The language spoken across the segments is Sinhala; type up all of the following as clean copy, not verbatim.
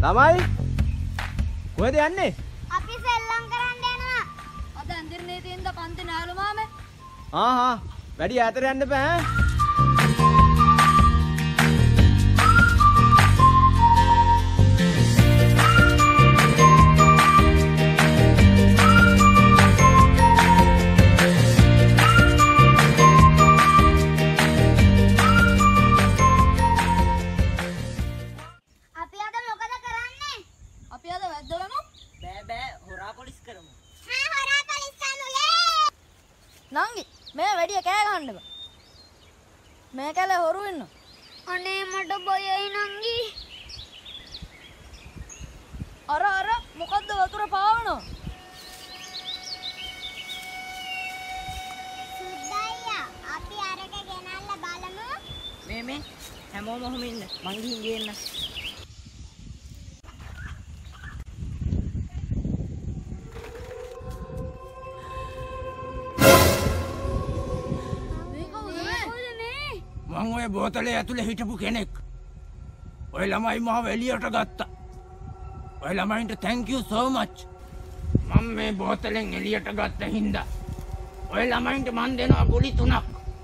ළමයි කොහෙද යන්නේ? අපි සෙල්ලම් කරන්න යනවා. අද අන්දිරනේ තියෙන පන්ති නාලු මාමේ. වැඩි ඈතට යන්න බෑ. නංගි මේ වැඩිය කෑ ගහන්න බෑ. මේ කැලේ හොරු ඉන්නවා. අනේ මට බයයි නංගි. අර මොකද්ද වතුර පාවනවා? සුද්දයියා අපි අරක ගෙනල්ලා බලමු. මේ හැමෝම ඔහොම ඉන්න. මං ගිහින් ගේන්න. මං ඔය බෝතලේ ඇතුලේ හිටපු කෙනෙක්. ඔය ළමයි මාව එළියට ගත්තා. ඔය ළමයින්ට thank you so much. මම මේ බෝතලෙන් එළියට ගත්ත හින්දා ඔය ළමයින්ට මන් දෙනවා ගුලි 3ක්.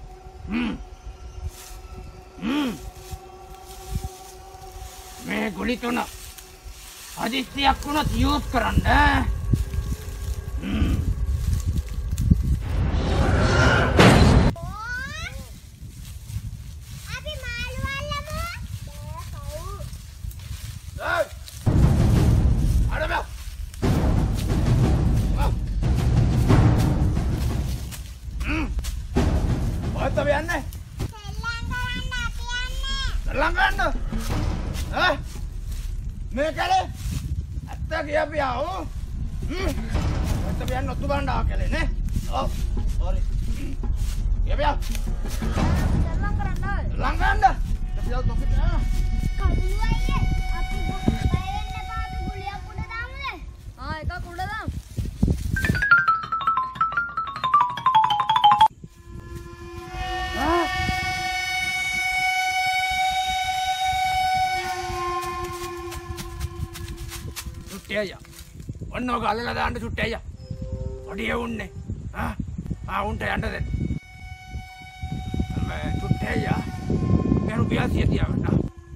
මේ ගුලි 3 හදිස්සියක් වුණොත් යූස් කරන්න ඈ. ඔන්නෝක අල්ලලා දාන්න චුට්ටි අයියා. පොඩි එවුන්නේ. උන්ට යන්න දෙන්න. මේ චුට්ටි අයියා මේ රුපියල් 100 තියාගන්න.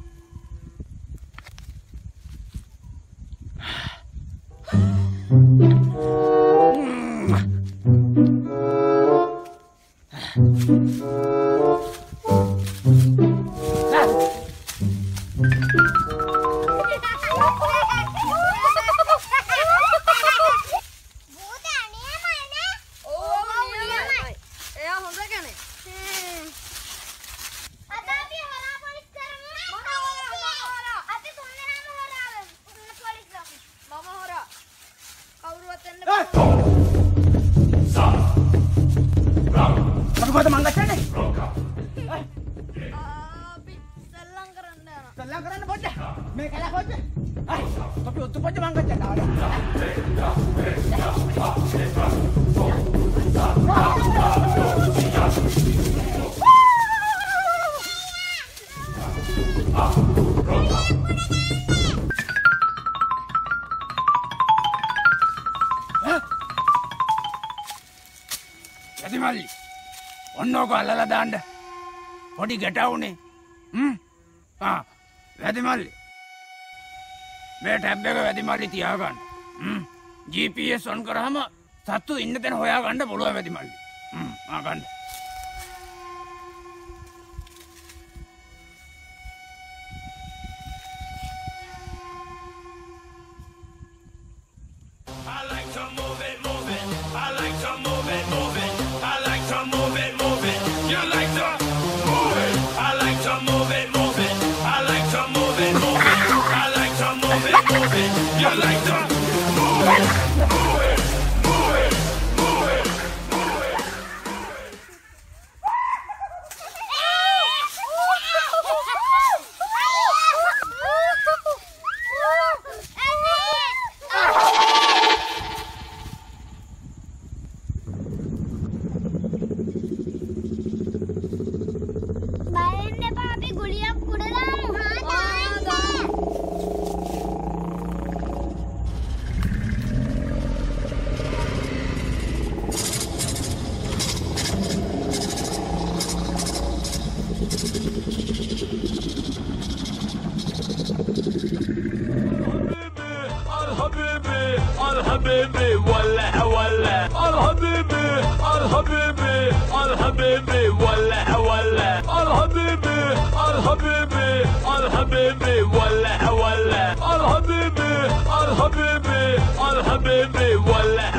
ඔන්නෝක අල්ලලා දාන්න. පොඩි ගැටවුනේ. වැදිමල්ලි. මේ ටැබ් එක වැදිමල්ලි තියාගන්න. GPS ඔන් කරාම සත්තු ඉන්න තැන හොයාගන්න පුළුවන් වැදිමල්ලි. ගන්න. الحبيبي ولع ولع الحبيبي الحبيبي الحبيبي ولع ولع الحبيبي الحبيبي الحبيبي ولع ولع الحبيبي الحبيبي الحبيبي ولع